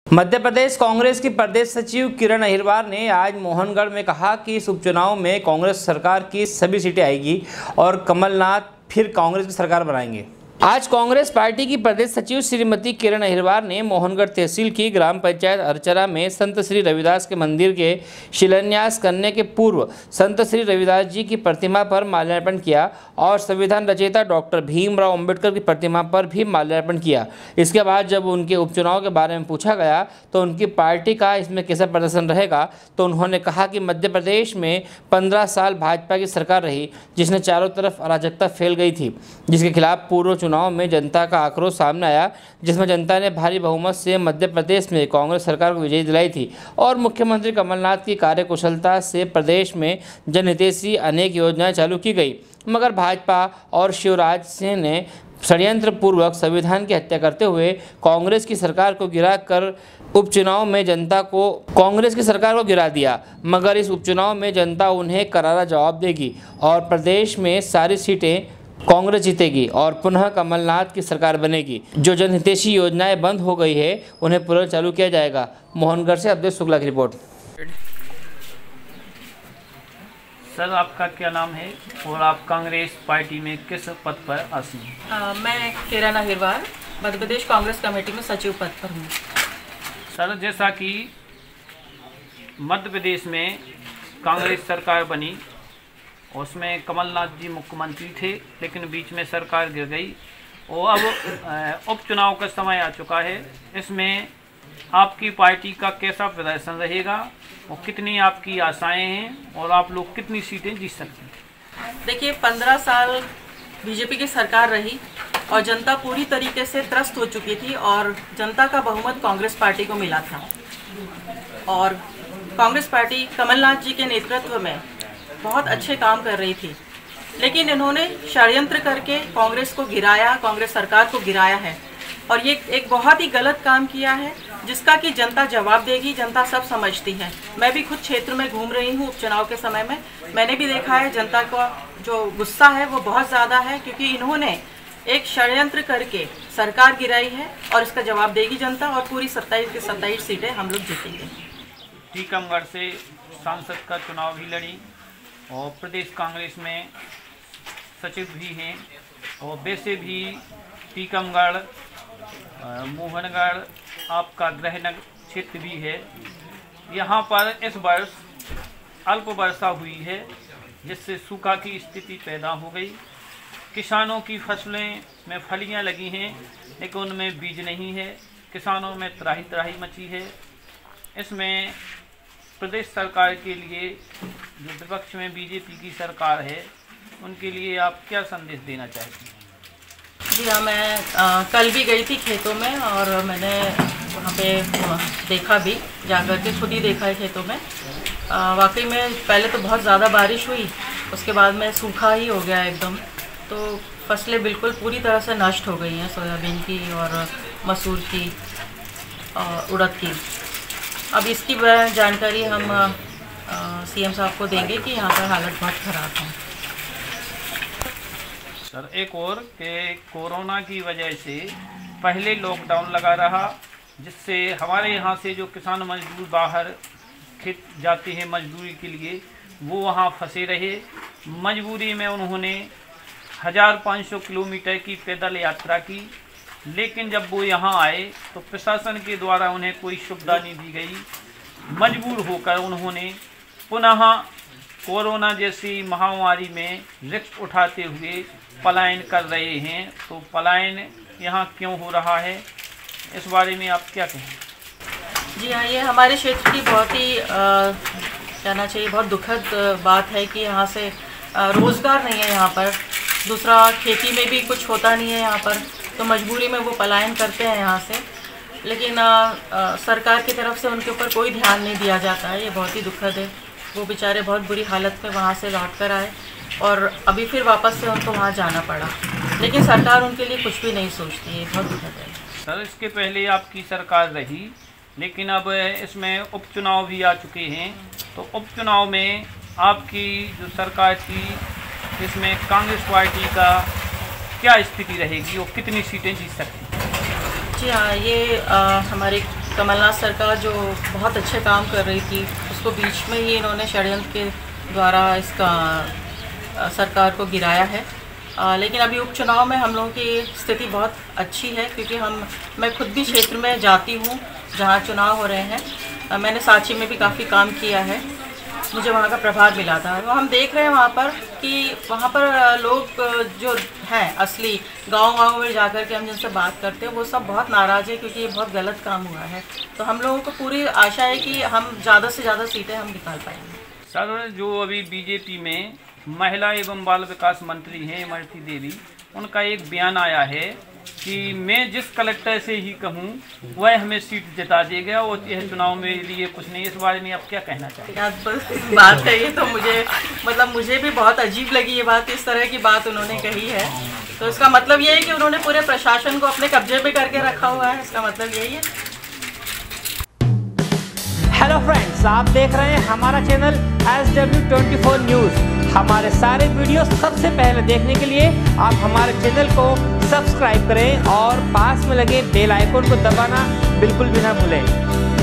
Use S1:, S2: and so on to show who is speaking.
S1: मध्य प्रदेश कांग्रेस की प्रदेश सचिव किरण अहिरवार ने आज मोहनगढ़ में कहा कि इस उपचुनाव में कांग्रेस सरकार की सभी सीटें आएगी और कमलनाथ फिर कांग्रेस की सरकार बनाएंगे। आज कांग्रेस पार्टी की प्रदेश सचिव श्रीमती किरण अहिरवार ने मोहनगढ़ तहसील की ग्राम पंचायत अरचरा में संत श्री रविदास के मंदिर के शिलान्यास करने के पूर्व संत श्री रविदास जी की प्रतिमा पर माल्यार्पण किया और संविधान रचयिता डॉक्टर भीमराव अंबेडकर की प्रतिमा पर भी माल्यार्पण किया। इसके बाद जब उनके उपचुनाव के बारे में पूछा गया तो उनकी पार्टी का इसमें कैसा प्रदर्शन रहेगा, तो उन्होंने कहा कि मध्य प्रदेश में 15 साल भाजपा की सरकार रही जिसने चारों तरफ अराजकता फैल गई थी, जिसके खिलाफ पूर्व चुनाव में जनता का आक्रोश सामने आया, जिसमें जनता ने भारी बहुमत से मध्य प्रदेश में कांग्रेस सरकार को विजयी दिलाई थी और मुख्यमंत्री कमलनाथ की कार्यकुशलता से प्रदेश में जनहितैषी अनेक योजनाएं चालू की गई। मगर भाजपा और शिवराज सिंह ने षड्यंत्र पूर्वक संविधान की हत्या करते हुए कांग्रेस की सरकार को गिराकर उपचुनाव में जनता को कांग्रेस की सरकार को गिरा दिया। मगर इस उपचुनाव में जनता उन्हें करारा जवाब देगी और प्रदेश में सारी सीटें कांग्रेस जीतेगी और पुनः कमलनाथ की सरकार बनेगी। जो जनहितैषी योजनाएं बंद हो गई है उन्हें पुनः चालू किया जाएगा। मोहनगढ़ से अवधेश शुक्ला की रिपोर्ट।
S2: सर, आपका क्या नाम है और आप कांग्रेस पार्टी में किस पद पर आसीन हैं?
S3: मैं किरण अहिरवार मध्य प्रदेश कांग्रेस कमेटी में सचिव पद पर हूँ।
S2: सर, जैसा कि मध्य प्रदेश में कांग्रेस सरकार बनी, उसमें कमलनाथ जी मुख्यमंत्री थे, लेकिन बीच में सरकार गिर गई और अब उपचुनाव का समय आ चुका है। इसमें आपकी पार्टी का कैसा प्रदर्शन रहेगा और कितनी आपकी आशाएं हैं और आप लोग कितनी सीटें जीत सकते हैं?
S3: देखिए, 15 साल बीजेपी की सरकार रही और जनता पूरी तरीके से त्रस्त हो चुकी थी और जनता का बहुमत कांग्रेस पार्टी को मिला था और कांग्रेस पार्टी कमलनाथ जी के नेतृत्व में बहुत अच्छे काम कर रही थी, लेकिन इन्होंने षड्यंत्र करके कांग्रेस को गिराया, कांग्रेस सरकार को गिराया है और ये एक बहुत ही गलत काम किया है जिसका कि जनता जवाब देगी। जनता सब समझती है। मैं भी खुद क्षेत्र में घूम रही हूँ उपचुनाव के समय में, मैंने भी देखा है जनता का जो गुस्सा है वो बहुत ज़्यादा है क्योंकि इन्होंने एक षड्यंत्र करके सरकार गिराई है और इसका जवाब देगी जनता और पूरी 27 की 27 सीटें हम लोग जीतेंगे।
S2: टीकमगढ़ से सांसद का चुनाव भी लड़ी और प्रदेश कांग्रेस में सचिव भी हैं और वैसे भी टीकमगढ़ मोहनगढ़ आपका गृह क्षेत्र भी है। यहाँ पर इस वर्ष अल्प वर्षा हुई है जिससे सूखा की स्थिति पैदा हो गई। किसानों की फसलें में फलियाँ लगी हैं लेकिन उनमें बीज नहीं है। किसानों में त्राही त्राही मची है। इसमें प्रदेश सरकार के लिए जो विपक्ष में बीजेपी की सरकार है उनके लिए आप क्या संदेश देना चाहते हैं?
S3: जी हाँ, मैं कल भी गई थी खेतों में और मैंने वहाँ पे देखा भी, जाकर के खुद ही देखा है खेतों में। वाकई में पहले तो बहुत ज़्यादा बारिश हुई, उसके बाद में सूखा ही हो गया एकदम, तो फसलें बिल्कुल पूरी तरह से नष्ट हो गई हैं, सोयाबीन की और मसूर की और उड़द की। अब इसकी जानकारी हम सीएम साहब को देंगे कि यहाँ पर हालत बहुत ख़राब है।
S2: सर, एक और कि कोरोना की वजह से पहले लॉकडाउन लगा रहा जिससे हमारे यहाँ से जो किसान मजदूर बाहर खेत जाते हैं मजदूरी के लिए वो वहाँ फंसे रहे। मजबूरी में उन्होंने 1500 किलोमीटर की पैदल यात्रा की, लेकिन जब वो यहाँ आए तो प्रशासन के द्वारा उन्हें कोई सुविधा नहीं दी गई। मजबूर होकर उन्होंने पुनः कोरोना जैसी महामारी में रिस्क उठाते हुए पलायन कर रहे हैं। तो पलायन यहाँ क्यों हो रहा है, इस बारे में आप क्या कहें?
S3: जी हाँ, ये हमारे क्षेत्र की बहुत ही कहना चाहिए बहुत दुखद बात है कि यहाँ से रोज़गार नहीं है यहाँ पर, दूसरा खेती में भी कुछ होता नहीं है यहाँ पर, तो मजबूरी में वो पलायन करते हैं यहाँ से। लेकिन सरकार की तरफ से उनके ऊपर कोई ध्यान नहीं दिया जाता है, ये बहुत ही दुखद है। वो बेचारे बहुत बुरी हालत में वहाँ से लौट कर आए और अभी फिर वापस से उनको वहाँ जाना पड़ा, लेकिन सरकार उनके लिए कुछ भी नहीं सोचती है, बहुत दुखद है।
S2: सर, इसके पहले आपकी सरकार रही लेकिन अब इसमें उपचुनाव भी आ चुके हैं, तो उपचुनाव में आपकी जो सरकार थी इसमें कांग्रेस पार्टी का क्या स्थिति रहेगी और कितनी सीटें जीत सकती हैं?
S3: जी हाँ, ये हमारे कमलनाथ सरकार जो बहुत अच्छे काम कर रही थी उसको बीच में ही इन्होंने षड्यंत्र के द्वारा इसका सरकार को गिराया है। लेकिन अभी उपचुनाव में हम लोगों की स्थिति बहुत अच्छी है, क्योंकि मैं खुद भी क्षेत्र में जाती हूँ जहाँ चुनाव हो रहे हैं। मैंने सांची में भी काफ़ी काम किया है, मुझे वहाँ का प्रभाव मिला था। तो हम देख रहे हैं वहाँ पर कि वहाँ पर लोग जो हैं असली गांव में जाकर के हम जिनसे बात करते हैं वो सब बहुत नाराज़ है, क्योंकि ये बहुत गलत काम हुआ है। तो हम लोगों को पूरी आशा है कि हम ज़्यादा से ज़्यादा सीटें हम निकाल पाएंगे।
S2: सर, जो अभी बीजेपी में महिला एवं बाल विकास मंत्री हैं इमरती देवी, उनका एक बयान आया है कि मैं जिस कलेक्टर से ही कहूँ वह हमें सीट जिता देगा और यह चुनाव में लिए कुछ नहीं। इस बारे में आप क्या कहना चाहेंगे?
S3: बात है ये तो मुझे भी बहुत अजीब लगी ये बात, इस तरह की बात उन्होंने कही है। तो इसका मतलब ये है कि उन्होंने पूरे प्रशासन को अपने कब्जे पे करके रखा हुआ है, इसका मतलब यही है।
S1: हेलो फ्रेंड्स, आप देख रहे हैं हमारा चैनल SW24 न्यूज़। हमारे सारे वीडियो सबसे पहले देखने के लिए आप हमारे चैनल को सब्सक्राइब करें और पास में लगे बेल आइकन को दबाना बिल्कुल भी ना भूलें।